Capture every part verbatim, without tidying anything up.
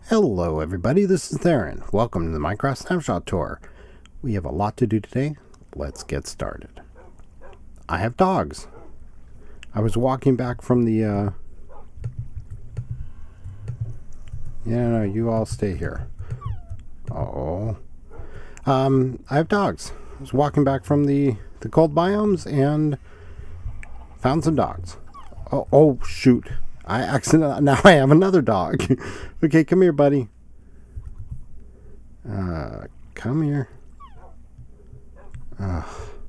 Hello everybody, this is Theron. Welcome to the Minecraft Snapshot Tour. We have a lot to do today. Let's get started. I have dogs. I was walking back from the, uh... Yeah, no, you all stay here. Oh. Um, I have dogs. I was walking back from the, the cold biomes and found some dogs. Oh, oh shoot. I accidentally, now I have another dog. Okay, come here, buddy. Uh, come here. Uh,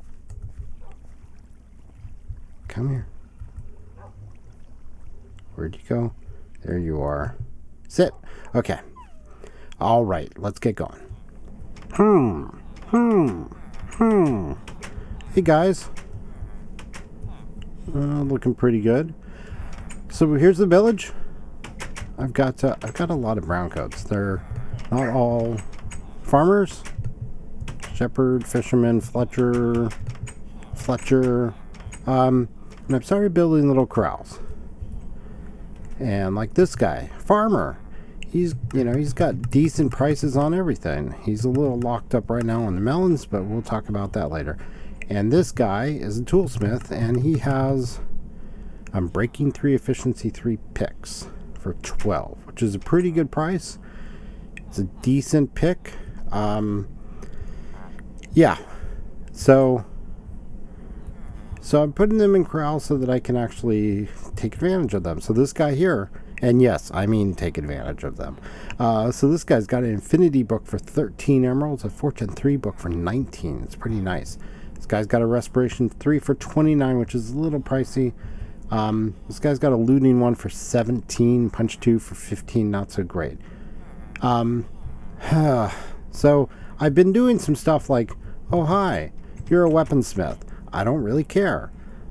come here. Where'd you go? There you are. Sit. Okay. All right, let's get going. Hmm. Hmm. Hmm. Hey, guys. Uh, looking pretty good. So here's the village. I've got uh, I've got a lot of brown coats. They're not all farmers. Shepherd, fisherman, Fletcher, Fletcher. Um, and I've started building little corrals. And like this guy, farmer. He's you know he's got decent prices on everything. He's a little locked up right now on the melons, but we'll talk about that later. And this guy is a toolsmith, and he has. I'm breaking three, efficiency three picks for twelve, which is a pretty good price. It's a decent pick. Um, yeah. So, so I'm putting them in corrals so that I can actually take advantage of them. So this guy here, and yes, I mean take advantage of them. Uh, so this guy's got an infinity book for thirteen emeralds, a fortune three book for nineteen. It's pretty nice. This guy's got a respiration three for twenty-nine, which is a little pricey. Um, this guy's got a looting one for seventeen, punch two for fifteen, not so great. Um, so I've been doing some stuff like, oh hi, you're a weaponsmith. I don't really care.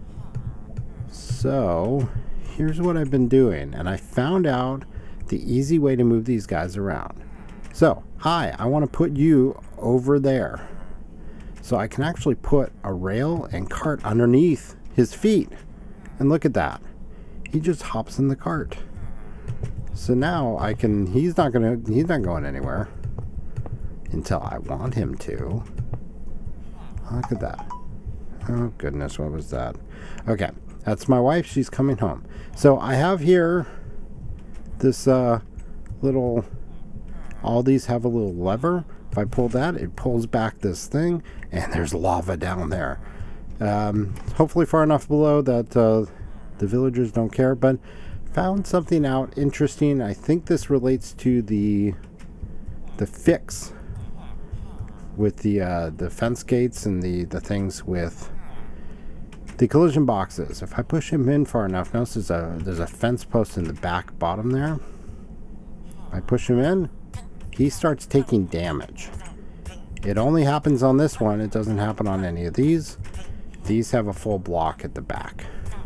So here's what I've been doing, and I found out the easy way to move these guys around. So, hi, I want to put you over there. So I can actually put a rail and cart underneath his feet. And look at that. He just hops in the cart. So now I can, he's not gonna, he's not going anywhere until I want him to. Look at that. Oh goodness, what was that? Okay, that's my wife. She's coming home. So I have here this uh, little, all these have a little lever. If I pull that, it pulls back this thing, and there's lava down there. Um, hopefully far enough below that uh, the villagers don't care, but found something out interesting. I think this relates to the the fix with the uh, the fence gates and the the things with the collision boxes. If I push him in far enough, notice there's a there's a fence post in the back bottom there. If I push him in, he starts taking damage. It only happens on this one. It doesn't happen on any of these. These have a full block at the back.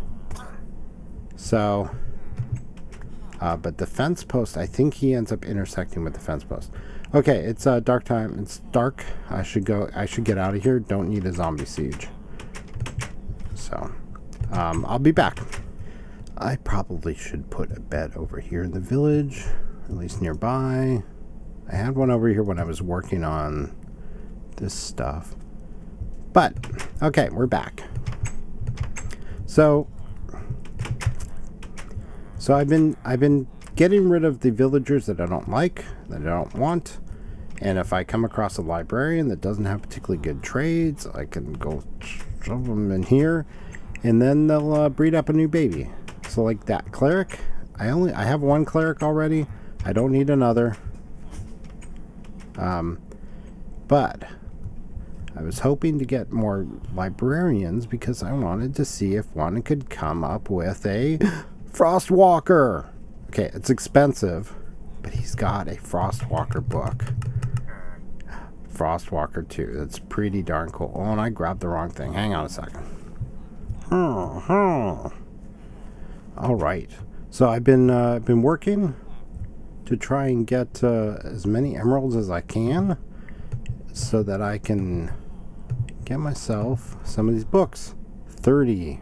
So, uh, but the fence post, I think he ends up intersecting with the fence post. Okay, it's uh, dark time. It's dark. I should go. I should get out of here. Don't need a zombie siege. So, um, I'll be back. I probably should put a bed over here in the village, at least nearby. I had one over here when I was working on this stuff. But, okay, we're back. So, so I've been, I've been getting rid of the villagers that I don't like, that I don't want. And if I come across a librarian that doesn't have particularly good trades, I can go shove them in here. And then they'll uh, breed up a new baby. So like that cleric, I only, I have one cleric already. I don't need another. Um, but I was hoping to get more librarians because I wanted to see if one could come up with a Frostwalker. Okay, it's expensive, but he's got a Frostwalker book. Frostwalker two. That's pretty darn cool. Oh, and I grabbed the wrong thing. Hang on a second. Hmm, hmm. All right. So I've been uh, been working to try and get uh, as many emeralds as I can so that I can get myself some of these books. thirty.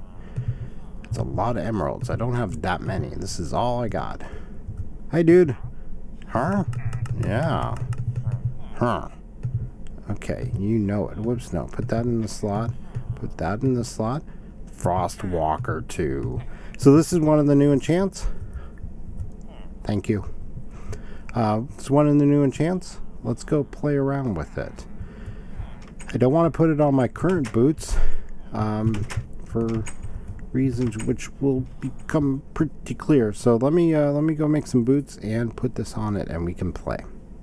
It's a lot of emeralds. I don't have that many. This is all I got. Hi, dude. Huh? Yeah. Huh. Okay, you know it. Whoops, no. Put that in the slot. Put that in the slot. Frostwalker two. So this is one of the new enchants. Thank you. Uh, it's one of the new enchants. Let's go play around with it. I don't want to put it on my current boots um, for reasons which will become pretty clear. So let me uh, let me go make some boots and put this on it, and we can play.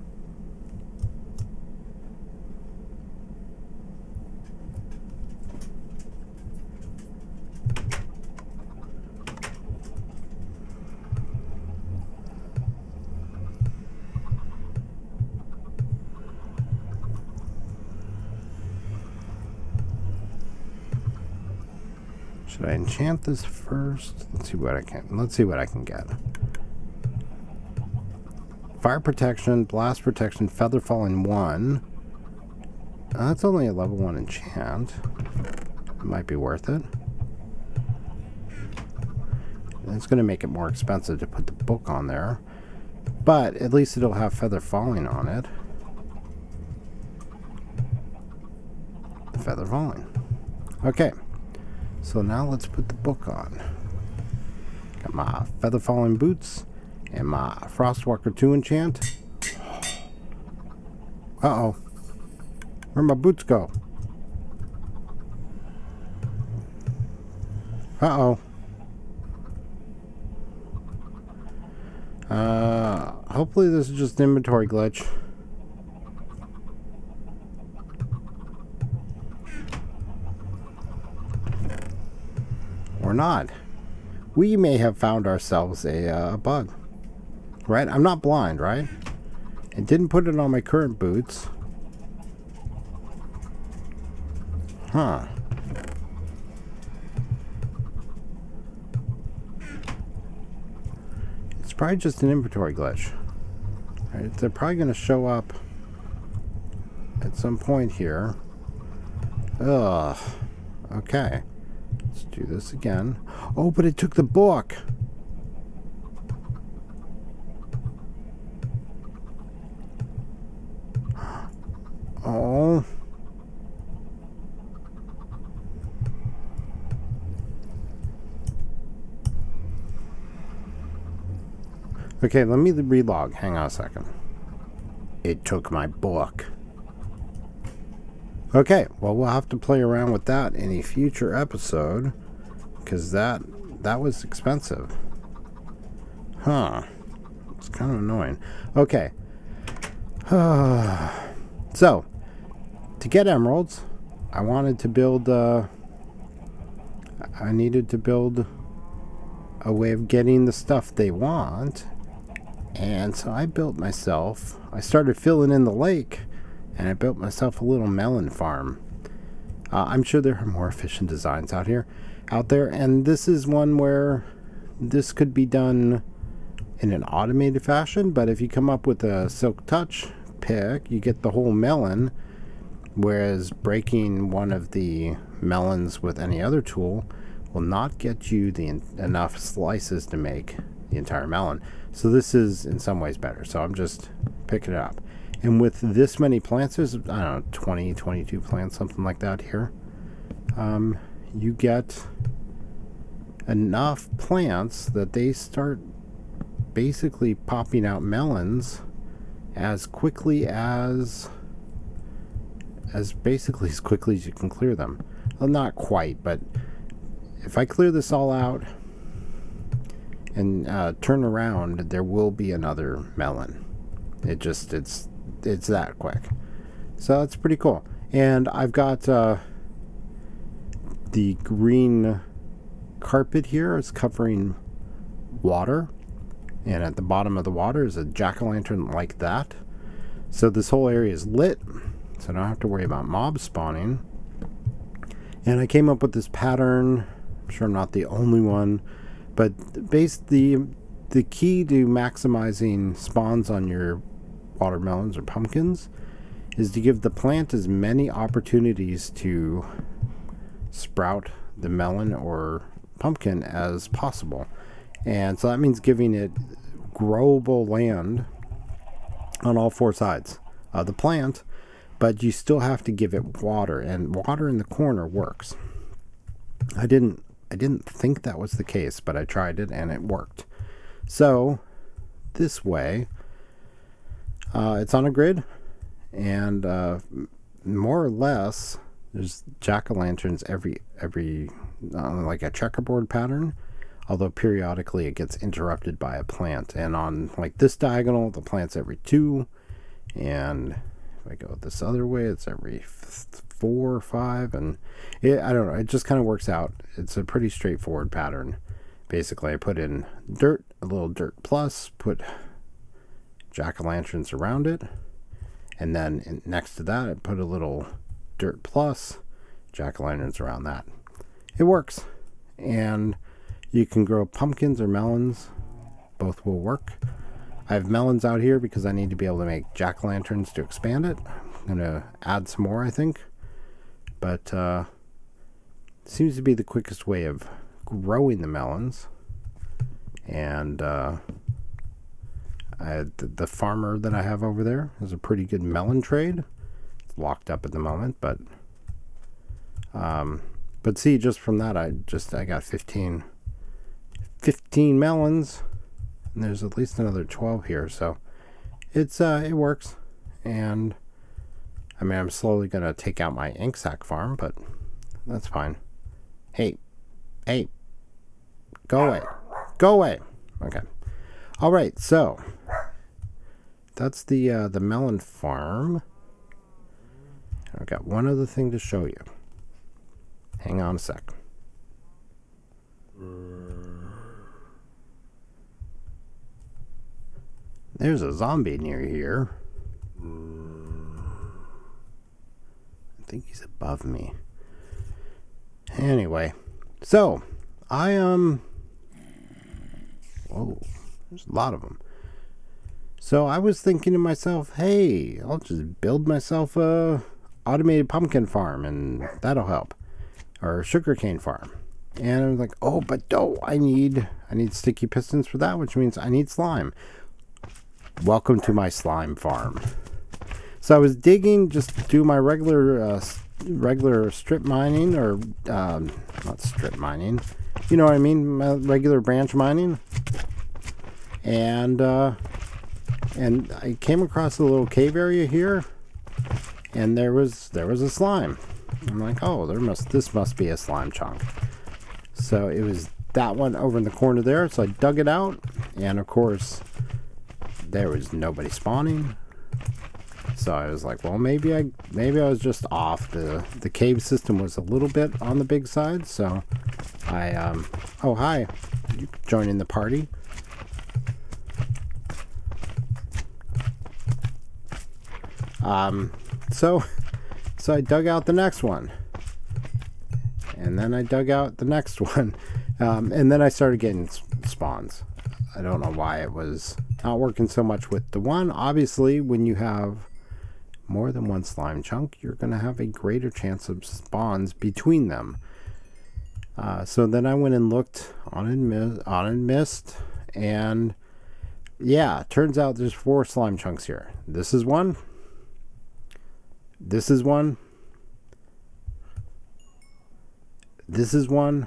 Should I enchant this first? Let's see what I can. Let's see what I can get. Fire protection, blast protection, feather falling one. Uh, that's only a level one enchant. It might be worth it. It's going to make it more expensive to put the book on there, but at least it'll have feather falling on it. Feather falling. Okay. So now let's put the book on. Got my feather falling boots and my Frostwalker two enchant. Uh-oh. Where'd my boots go? Uh-oh. Uh, hopefully this is just an inventory glitch. Or not. We may have found ourselves a uh, bug. Right? I'm not blind, right? I didn't put it on my current boots. Huh. It's probably just an inventory glitch. Right? They're probably going to show up at some point here. Ugh. Okay. Let's do this again. Oh, but it took the book. Oh. Okay, let me relog. Hang on a second. It took my book. Okay, well, we'll have to play around with that in a future episode, because that that was expensive. Huh. It's kind of annoying. Okay. So, to get emeralds, I wanted to build, uh, I needed to build a way of getting the stuff they want, and so I built myself, I started filling in the lake, and I built myself a little melon farm. Uh, I'm sure there are more efficient designs out here, out there, and this is one where this could be done in an automated fashion, but if you come up with a silk touch pick, you get the whole melon, whereas breaking one of the melons with any other tool will not get you the enough slices to make the entire melon. So this is in some ways better, so I'm just picking it up. And with this many plants, there's, I don't know, twenty, twenty-two plants, something like that here. Um, you get enough plants that they start basically popping out melons as quickly as, as basically as quickly as you can clear them. Well, not quite, but if I clear this all out and uh, turn around, there will be another melon. It just, it's, it's that quick. So that's pretty cool. And I've got uh, the green carpet here is covering water, and at the bottom of the water is a jack-o'-lantern like that. So this whole area is lit, so I don't have to worry about mobs spawning. And I came up with this pattern. I'm sure I'm not the only one, but based the the key to maximizing spawns on your watermelons or pumpkins is to give the plant as many opportunities to sprout the melon or pumpkin as possible. And so that means giving it growable land on all four sides of the plant, but you still have to give it water, and water in the corner works. I didn't I didn't think that was the case, but I tried it and it worked. So this way, uh, it's on a grid, and uh, more or less there's jack-o'-lanterns every every uh, like a checkerboard pattern, although periodically it gets interrupted by a plant. And on like this diagonal, the plant's every two, and if I go this other way, it's every four or five, and it, I don't know, it just kind of works out. It's a pretty straightforward pattern. Basically, I put in dirt, a little dirt plus, put jack-o'-lanterns around it, and then in, next to that I put a little dirt plus, jack-o'-lanterns around that. It works, and you can grow pumpkins or melons. Both will work. I have melons out here because I need to be able to make jack-o'-lanterns to expand it. I'm going to add some more, I think. But uh, seems to be the quickest way of growing the melons. And uh, I, the, the farmer that I have over there has a pretty good melon trade. It's locked up at the moment, but um, but see, just from that, I just I got fifteen, fifteen melons, and there's at least another twelve here. So it's uh, it works, and I mean, I'm slowly gonna take out my ink sac farm, but that's fine. Hey, hey, go away, go away. Okay. All right. So that's the uh, the melon farm. I've got one other thing to show you. Hang on a sec. There's a zombie near here. I think he's above me. Anyway, so I um whoa, there's a lot of them. So I was thinking to myself, hey, I'll just build myself a automated pumpkin farm, and that'll help, or a sugarcane farm. And I was like, oh, but no, I need I need sticky pistons for that, which means I need slime. Welcome to my slime farm. So I was digging, just do my regular uh, regular strip mining, or um, not strip mining, you know what I mean, my regular branch mining, and uh, and I came across a little cave area here, and there was there was a slime. I'm like, oh, there must this must be a slime chunk. So it was that one over in the corner there. So I dug it out, and of course there was nobody spawning. So I was like, well, maybe I maybe I was just off. The the cave system was a little bit on the big side. So I um oh, hi, you joining the party. Um so so I dug out the next one, and then I dug out the next one, um, and then I started getting spawns. I don't know why it was not working so much with the one. Obviously, when you have more than one slime chunk, you're going to have a greater chance of spawns between them. Uh, so then I went and looked on and, mi on and missed, and yeah, turns out there's four slime chunks here. This is one. This is one. This is one.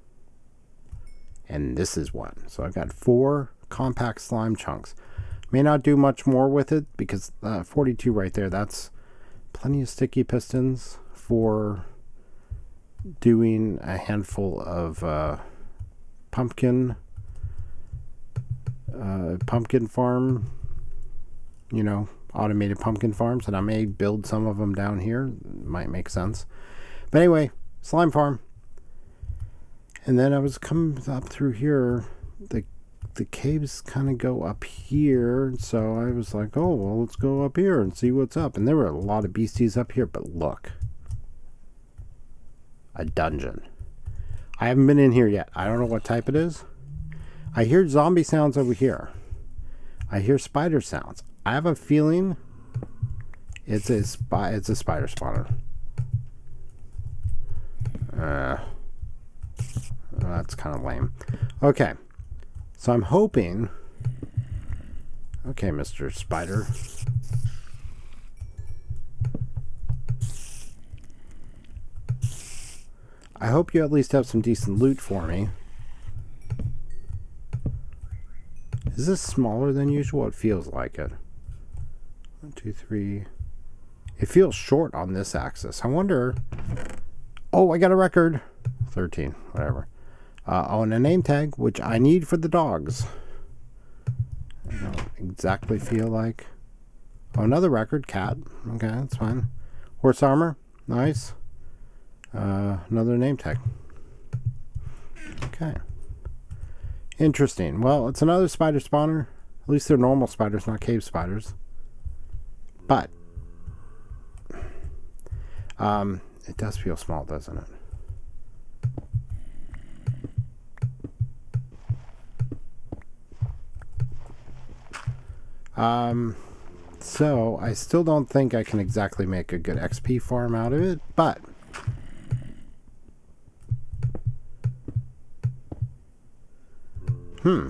And this is one. So I've got four compact slime chunks. May not do much more with it because uh, forty-two right there, that's plenty of sticky pistons for doing a handful of uh, pumpkin uh, pumpkin farm, you know, automated pumpkin farms, and I may build some of them down here. Might make sense. But anyway, slime farm. And then I was coming up through here. The the caves kind of go up here, so I was like, oh, well, let's go up here and see what's up. And there were a lot of beasties up here, but look, a dungeon. I haven't been in here yet. I don't know what type it is. I hear zombie sounds over here. I hear spider sounds. I have a feeling it's a spy it's a spider spawner. Uh, that's kind of lame. Okay, so I'm hoping. Okay, Mister Spider. I hope you at least have some decent loot for me. Is this smaller than usual? It feels like it. One, two, three. It feels short on this axis. I wonder... Oh, I got a record. thirteen, whatever. Uh, oh, and a name tag, which I need for the dogs. I don't exactly feel like... Oh, another record. Cat. Okay, that's fine. Horse armor. Nice. Uh, another name tag. Okay. Interesting. Well, it's another spider spawner. At least they're normal spiders, not cave spiders. But... Um, it does feel small, doesn't it? Um, so, I still don't think I can exactly make a good X P farm out of it, but... Hmm.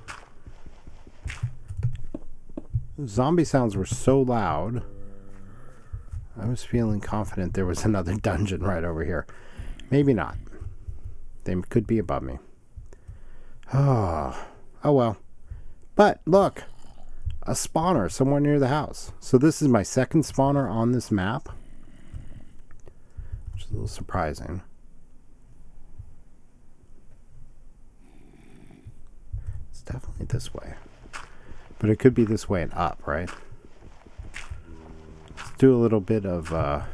Zombie sounds were so loud. I was feeling confident there was another dungeon right over here. Maybe not. They could be above me. Oh, oh well. But look, a spawner somewhere near the house. So this is my second spawner on this map, which is a little surprising. It's definitely this way, but it could be this way and up, right? Let's do a little bit of uh,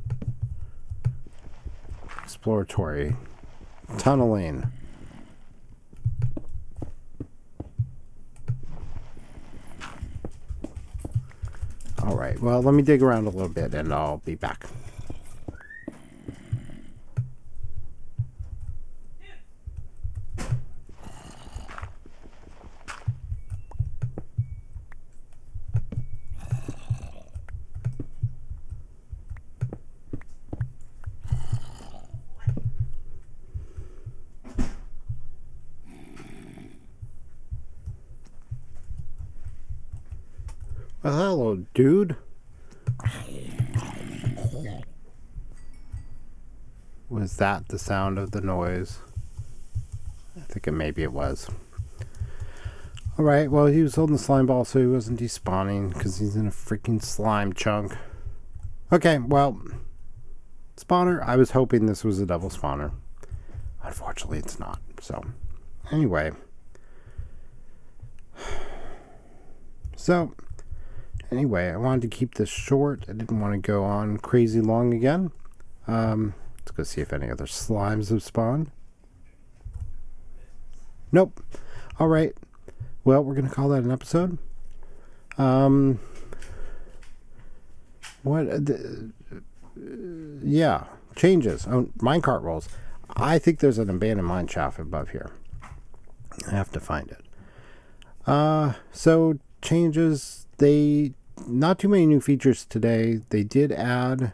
exploratory tunneling. All right, well, let me dig around a little bit and I'll be back. Well, hello, dude. Was that the sound of the noise? I think it maybe it was. Alright, well, he was holding the slime ball, so he wasn't despawning because he's in a freaking slime chunk. Okay, well, spawner. I was hoping this was a double spawner. Unfortunately, it's not. So, anyway. So... Anyway, I wanted to keep this short. I didn't want to go on crazy long again. Um, let's go see if any other slimes have spawned. Nope. All right. Well, we're going to call that an episode. Um, what? Uh, uh, yeah. Changes. Oh, minecart rolls. I think there's an abandoned mine shaft above here. I have to find it. Uh, so changes... They, not too many new features today. They did add,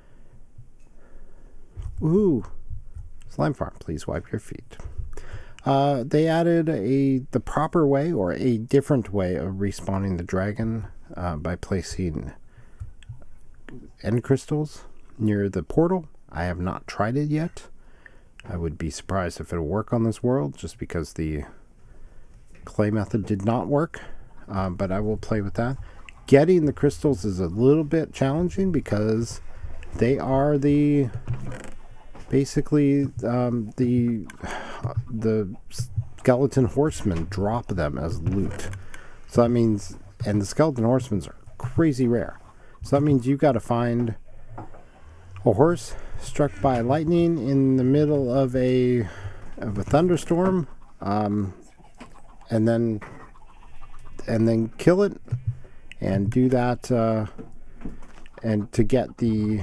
ooh, slime farm, please wipe your feet. Uh, they added a, the proper way or a different way of respawning the dragon uh, by placing end crystals near the portal. I have not tried it yet. I would be surprised if it'll work on this world just because the clay method did not work. Uh, but I will play with that. Getting the crystals is a little bit challenging because they are the basically um, the the skeleton horsemen drop them as loot. So that means, and the skeleton horsemen are crazy rare. So that means you got to find a horse struck by lightning in the middle of a of a thunderstorm, um, and then. and then kill it and do that uh, and to get the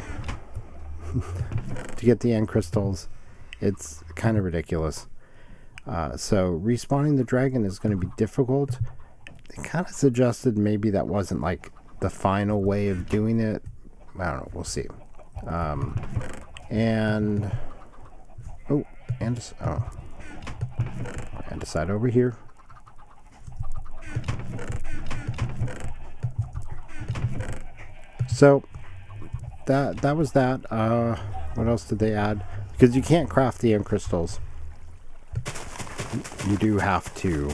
to get the end crystals. It's kind of ridiculous. Uh, so respawning the dragon is going to be difficult. They kind of suggested maybe that wasn't like the final way of doing it. I don't know, we'll see. Um, and oh and oh and decide over here. So that that was that. Uh, what else did they add? Because you can't craft the end crystals. You do have to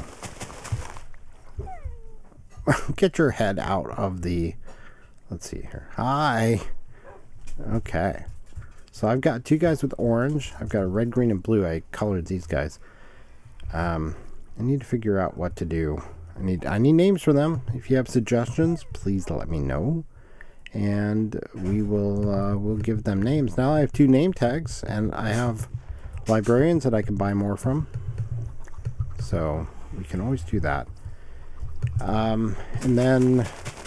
get your head out of the... Let's see here. Hi. Okay. So I've got two guys with orange. I've got a red, green, and blue. I colored these guys. Um, I need to figure out what to do. I need I need names for them. If you have suggestions, please let me know, and we will uh, we'll give them names. Now I have two name tags, and I have librarians that I can buy more from. So we can always do that. Um, and then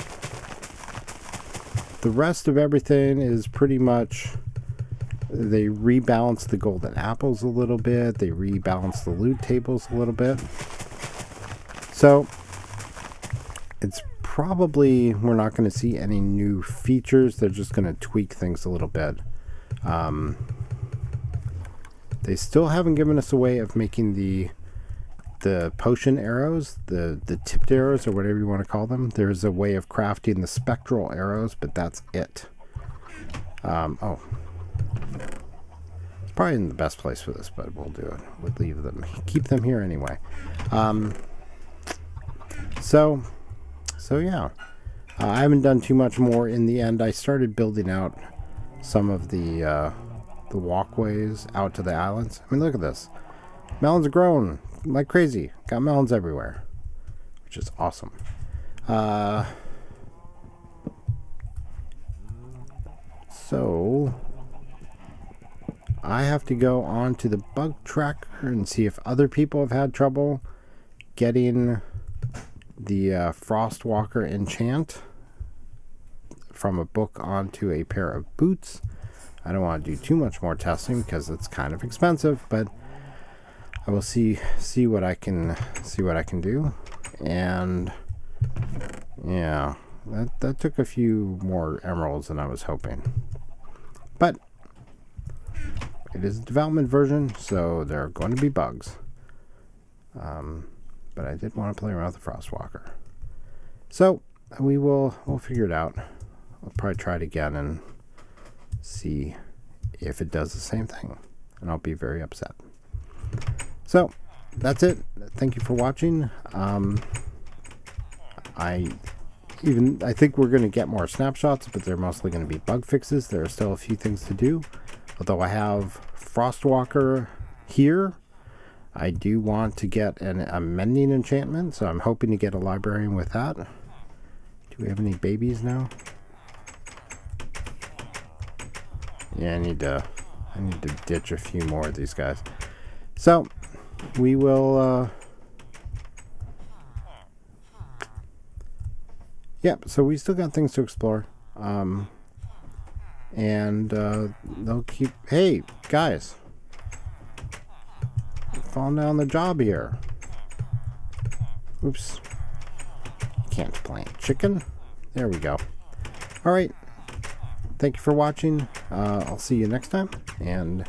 the rest of everything is pretty much, they rebalance the golden apples a little bit. They rebalance the loot tables a little bit. So it's probably, we're not going to see any new features. They're just going to tweak things a little bit. Um, they still haven't given us a way of making the the potion arrows, the, the tipped arrows, or whatever you want to call them. There's a way of crafting the spectral arrows, but that's it. Um, oh. Probably in the best place for this, but we'll do it. We'll leave them, keep them here anyway. Um, so, so yeah. Uh, I haven't done too much more in the end. I started building out some of the, uh, the walkways out to the islands. I mean, look at this. Melons are growing like crazy. Got melons everywhere, which is awesome. Uh, so I have to go on to the bug tracker and see if other people have had trouble getting the uh, Frostwalker enchant from a book onto a pair of boots. I don't want to do too much more testing because it's kind of expensive, but I will see see what I can see what I can do. And yeah, that that took a few more emeralds than I was hoping, but it is a development version, so there are going to be bugs. Um, but I did want to play around with the Frostwalker, so we will we'll figure it out. I'll probably try it again and see if it does the same thing, and I'll be very upset. So that's it. Thank you for watching. Um, I even I think we're going to get more snapshots, but they're mostly going to be bug fixes. There are still a few things to do. Although I have Frostwalker here, I do want to get an a mending enchantment, so I'm hoping to get a librarian with that. Do we have any babies now? Yeah, I need to I need to ditch a few more of these guys. So we will uh yep, yeah, so we still got things to explore. Um and uh they'll keep, hey guys, falling down the job here. Oops. Can't plant chicken. There we go. All right. Thank you for watching. Uh, I'll see you next time, and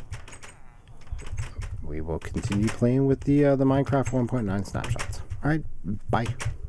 we will continue playing with the uh, the Minecraft one point nine snapshots. All right. Bye.